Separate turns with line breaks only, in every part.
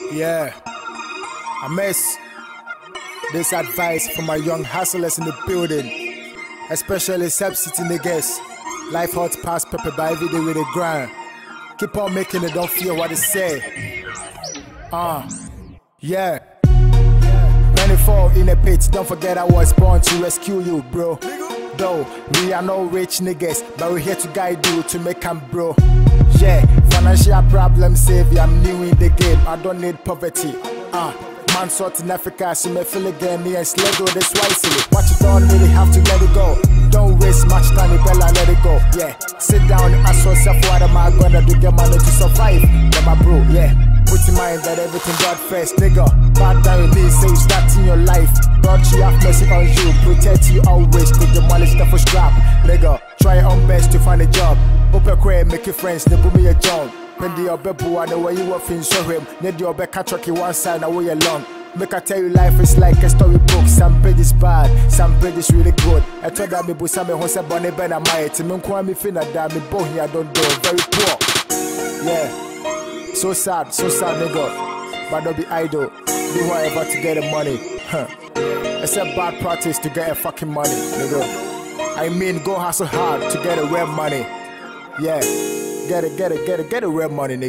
Yeah, I miss this advice from my young hustlers in the building, especially sub-city niggas. Life hot past pepper by every day with a grind. Keep on making it, don't fear what they say. Yeah. When you fall in a pit, don't forget I was born to rescue you, bro. Though we are no rich niggas, but we're here to guide you to make them, bro. Yeah, financial problems savior, I'm new in the game, I don't need poverty. Man sort in Africa, so me feel again, me and Slego, this wisely. What you don't really have to let it go. Don't waste much time, you better let it go. Yeah, sit down and ask yourself what am I gonna do, get money to survive. Then my bro, yeah. Put in mind that everything God first, nigga. Bad down with me, say you start in your life. God, you have mercy on you, protect you always. Take the money stuff for strap, nigga. Try your own best to find a job. Open career, make your friends, they put me a job. When the other boy, the way you work in show him. Need your back truck one side, away along. Make I tell you, life is like a storybook. Some pages bad, some pages really good. I told that me boy, some who said Bonnie Ben and my team. Me call me finna that me boy here don't do very poor. Yeah. So sad, nigga. But don't be idle. Do whatever to get the money. It's a bad practice to get a fucking money, nigga. I mean, go hustle hard to get a real money. Yeah, get a real money,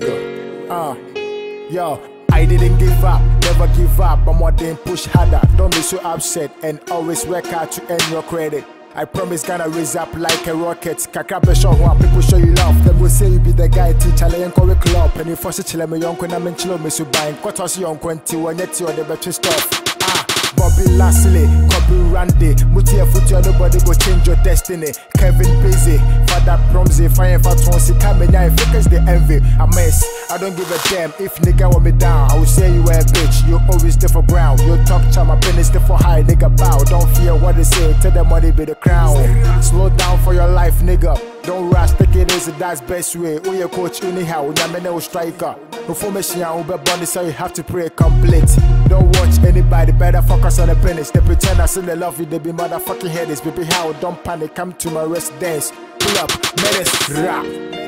nigga. Yo, I didn't give up, never give up. I'm one day push harder. Don't be so upset and always work hard to earn your credit. I promise gonna raise up like a rocket. Kakabe show one people show you love. Them will say you be the guy teacher and call club. And you force it me young when I'm in chilo me so buying. Cut us young 20 when yet you the better stuff. Bobby Lashley, Kobe Randy, Mutia Futia, nobody go change your destiny. Kevin Busy, Father Promsy, Fire Fatronsi, Kamenya, focus the envy. I mess, I don't give a damn if nigga want me down. I will say you were a bitch, you always there for ground. You talk to my business there for high, nigga bow. Don't fear what they say, tell the money be the crown. Slow down for your life, nigga. Don't rush, take it easy, that's best way. Who your coach anyhow, Yamene striker. Information will be body, so you have to pray complete. Don't watch anybody, better focus on the business. They pretend I still they love you, they be motherfucking headers. Baby, how don't panic, come to my residence. Pull up, menace, rap.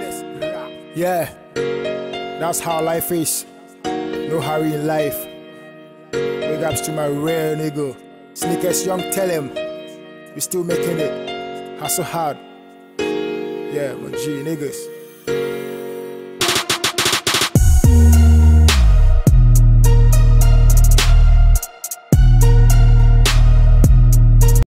Yeah, that's how life is. No hurry in life. Big ups to my real nigga. Sneakers Young, tell him we still making it. Hustle hard. Yeah, my G niggas.